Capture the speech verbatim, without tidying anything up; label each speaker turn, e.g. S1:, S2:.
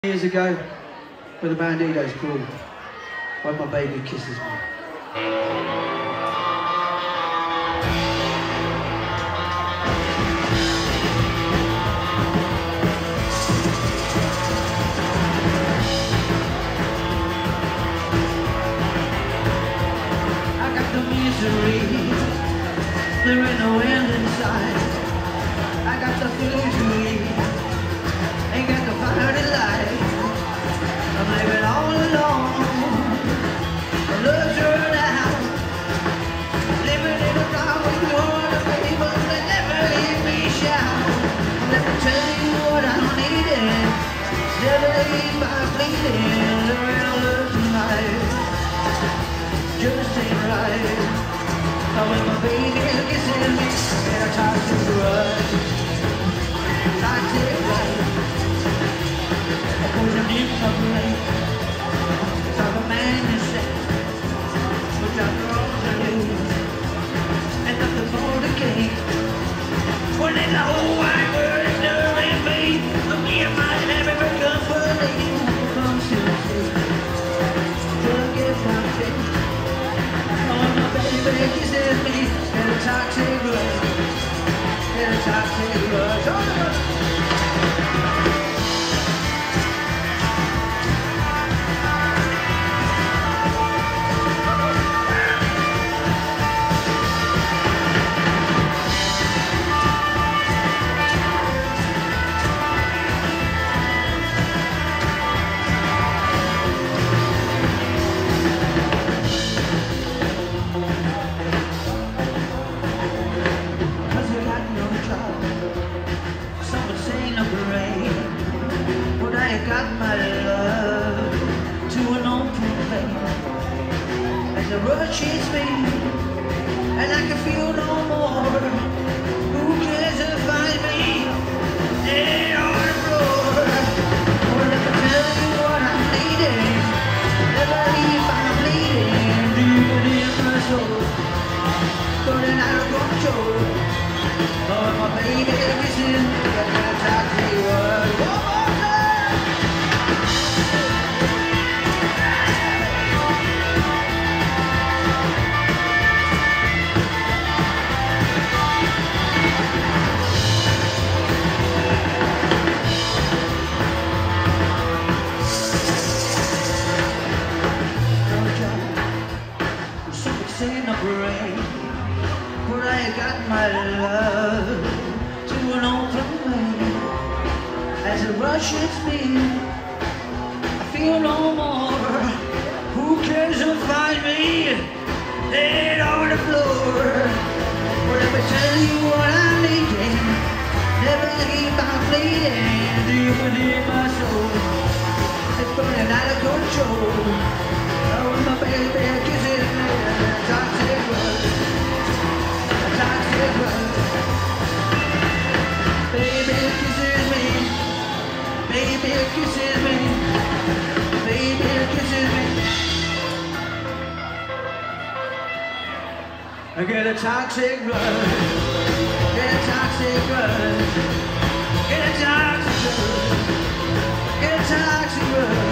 S1: Years ago, with the Bandidos called When My Baby Kisses Me. I got the misery, there ain't no end inside. I got the food to eat, ain't got the fire to light. I'm living all alone, the love's run out. Living in a car with no other people that never hear me shout. Let me tell you what I'm needing, never leave my bleeding. There ain't no love tonight, just ain't right. Now when my baby kisses me, and I talk to the right, toxic right. I'm deep of rain, talk a man is set, which I draw to lose, and nothing more to gain. When in the whole wide world is doing me, look me in my head and become believe. Comes to see, till I get my face. Oh, my baby kisses me, in a toxic rush, in a toxic rush. Oh, got my love to an open vein, and the rush hits me, and I can feel no more. Who cares if I me dead on the floor? Well, let me tell you what I'm needing, never leave I'm bleeding, deep in my soul, burning out of control. Oh, my baby kisses me, I can't talk to you. But I got my love to an open vein. As it rushes me, I feel no more. Who cares to find me dead on the floor? Well, let me tell you what I'm needing, never leave my bleeding, deep within my soul. It's burning out of control. Oh, my baby kisses me, toxic rush, toxic rush. Baby kisses me, baby kisses me, baby kisses me. I get a toxic rush, get a toxic rush, get a toxic rush, get a toxic rush.